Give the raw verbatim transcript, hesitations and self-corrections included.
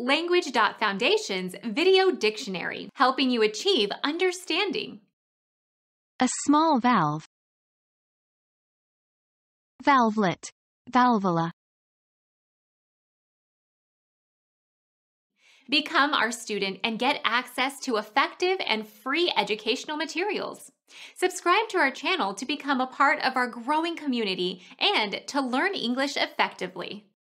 Language.Foundation's Video Dictionary, helping you achieve understanding. A small valve. Valvelet, valvula. Become our student and get access to effective and free educational materials. Subscribe to our channel to become a part of our growing community and to learn English effectively.